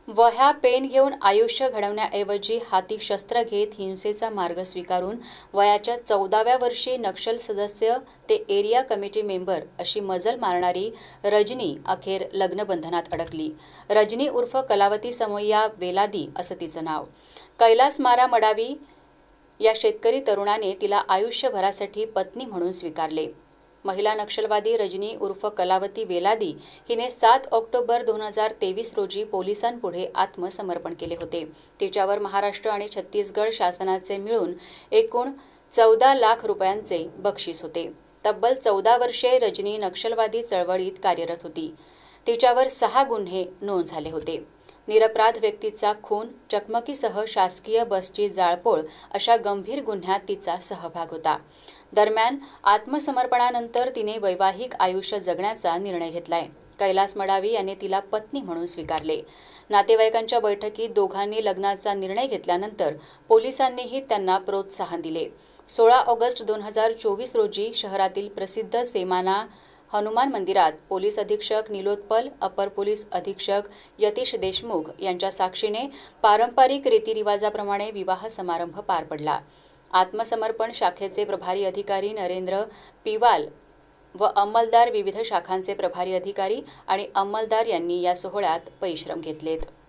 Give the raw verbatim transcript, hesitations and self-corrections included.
वह्या पेन घेऊन आयुष्य घडवण्याऐवजी हाती शस्त्र घेत हिंसेचा मार्ग स्वीकारून वयाच्या चौदाव्या वर्षी नक्षल सदस्य ते एरिया कमिटी मेंबर अशी मजल मारणारी रजनी अखेर लग्नबंधनात अडकली। रजनी उर्फ कलावती समय्या वेलादी असं तिचं नाव। कैलास मारा मडावी या शेतकरी तरुणाने तिला आयुष्यभरासाठी पत्नी म्हणून स्वीकारले। महिला नक्षलवादी रजनी उर्फ कलावती वेलादी हिने सात ऑक्टोबर दोन हजार तेवीस रोजी पोलिसांपुढे आत्मसमर्पण केले होते। तिच्यावर महाराष्ट्र आणि छत्तीसगड शासनाचे मिळून एकूण चौदा लाख रुपयांचे बक्षीस होते। तब्बल चौदा वर्षे रजनी नक्षलवादी चळवळीत कार्यरत होती। तिच्यावर सहा गुन्हे नोंद झाले होते। निरपराध व्यक्तीचा खून, चकमकीसह शासकीय बसची जाळपोळ अशा गंभीर गुन्ह्यात तिचा सहभाग होता। दरम्यान आत्मसमर्पणानंतर तिने वैवाहिक आयुष्य जगण्याचा निर्णय घेतलाय। कैलास मडावी याने तिला पत्नी म्हणून स्वीकारले। नातेवाईकांच्या बैठकीत दोघांनी लग्नाचा निर्णय घेतल्यानंतर पोलिसांनीही त्यांना प्रोत्साहन दिले। सोळा ऑगस्ट दोन हजार चोवीस रोजी शहरातील प्रसिद्ध सेमाना हनुमान मंदिरात पोलीस अधीक्षक निलोत्पल, अपर पोलीस अधीक्षक यतीश देशमुख यांच्या साक्षीने पारंपरिक रीतिरिवाजाप्रमाणे विवाह समारंभ पार पडला। आत्मसमर्पण शाखेचे प्रभारी अधिकारी नरेंद्र पिवाल व अंमलदार, विविध शाखांचे प्रभारी अधिकारी आणि अंमलदार यांनी या सोहळ्यात परिश्रम घेतलेत।